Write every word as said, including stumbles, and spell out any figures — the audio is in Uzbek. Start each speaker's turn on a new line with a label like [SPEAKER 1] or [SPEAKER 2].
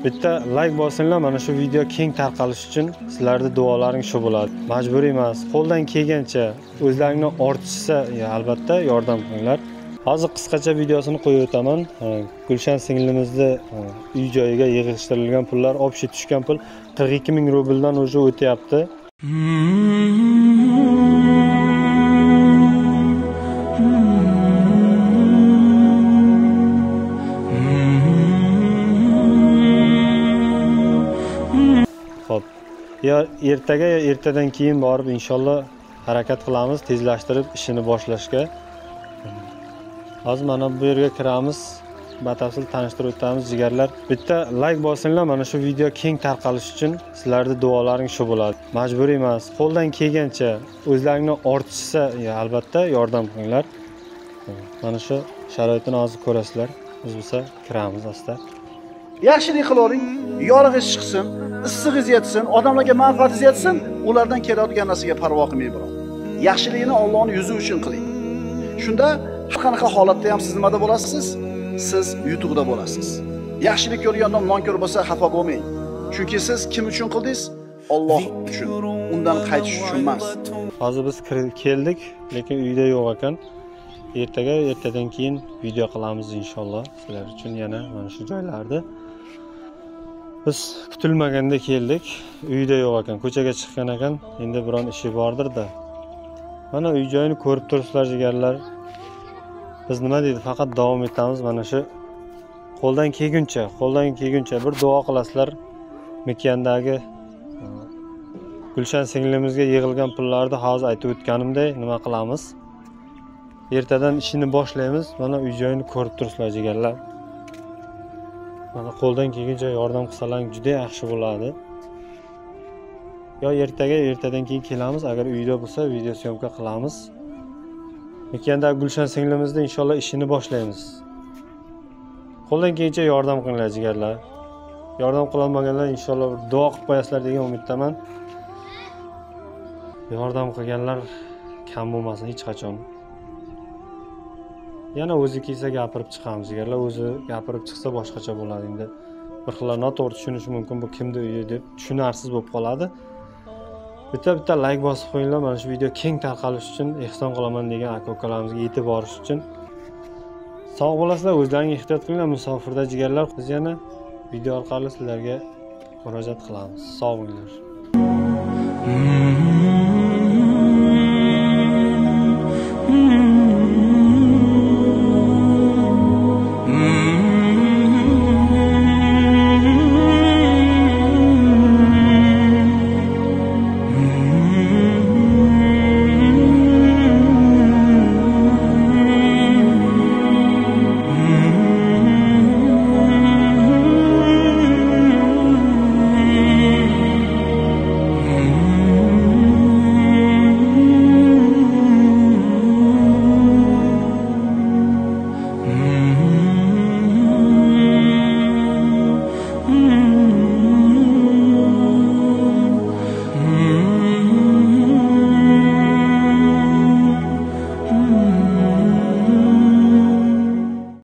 [SPEAKER 1] Bitta like bosinglar, mana shu video keng tarqalish uchun sizlarning duolaring shu bo'ladi. Majburiy emas, qo'ldan kelgancha o'zlaringni ortishsa, albatta yordam qilinglar. Hozir qisqacha videosini qo'yib o'taman. Gulshan singlimizni uy joyiga yig'ishtirilgan pullar, obshi tushgan pul qirq ikki ming rubldan уже o'tyapti. Xo'p. Ya ertaga ya ertadan keyin borib inshaalloh harakat qilamiz, tezlashtirib ishini boshlashga. Hozir mana bu yerga kiramiz, batafsil tanishtirib o'tamiz jigarlar. Bitta like bosinglar, mana shu video keng tarqalish uchun sizlarning duolaring shu bo'ladi. Majburiy emas, qo'ldan kelgancha o'zlaringni ortishsa, albatta yordam qilinglar. Mana shu sharoitni hozir ko'rasizlar. Biz bo'lsa kiramiz asta.
[SPEAKER 2] Yaxshilik qilavering, yorug'ingiz chiqsin, issig'ingiz yetsin, odamlarga manfaatingiz yetsin, ulardan keladigan narsaga parvo qilmang biroq. Yaxshilikni Allohning yuzi uchun qiling. Shunda har qanaqa holatda ham siz nimada bo'lasiz? Siz yutuqda bo'lasiz. Yaxshilik ko'rganda nonkor bo'lsa xafa bo'lmang. Chunki siz kim uchun qildingiz? Alloh uchun. Undan qaytish uchun emas.
[SPEAKER 1] Hozir biz keldik, lekin uyda yo'q ekan. Ertaga, ertadan keyin video qilamiz inshaalloh sizlar uchun yana mana shu joylarda. Biz kutilmaganda keldik. Uyda yo'q ekan, ko'chaga chiqqan ekan. Endi biron ishi bordir-da. Mana uy joyini ko'rib turibsizlar jigarlar. Biz nima deydi, faqat davom etamiz. Mana shu qo'ldan kelguncha, qo'ldan kelguncha bir duo qilasizlar. Mekandagi Gulshan singlimizga yig'ilgan pullarni hozir aytib o'tganimdek nima qilamiz? Ertadan ishini boshlaymiz. Mana uy joyini ko'rib turibsizlar jigarlar. Mana qo'ldan kelguncha yordam qilsalar juda yaxshi bo'ladi. Yo ertaga, ertadan keyin kelamiz. Agar uyda bo'lsa, video syomka qilamiz. Mekandagi Gulshan singlimizda inshaalloh ishini boshlaymiz. Qo'ldan kelguncha yordam qilinglar jigarlar. Yordam qilolmaganlar inshaalloh duo qilib qo'yasizlar degan umiddaman. Yordam qilganlar kam bo'lmasin hech qachon. Yana o'zi kelsa gapirib chiqamiz jigarlar. O'zi gapirib chiqsa boshqacha bo'ladi endi. Bir xillar noto'g'ri tushunishi mumkin, bu kimdi uyi deb tushunarsiz bo'lib qoladi. Bitta-bitta like bosib qo'yinglar, mana shu video keng tarqalish uchun, ehson qilaman degan aka-ukalarimizga yetib borish uchun. Sog' bo'lasizlar, o'zlaringiz ehtiyot qilinglar, musofirda jigarlar. Biz yana video orqali sizlarga murojaat qilamiz. Sog' bo'linglar.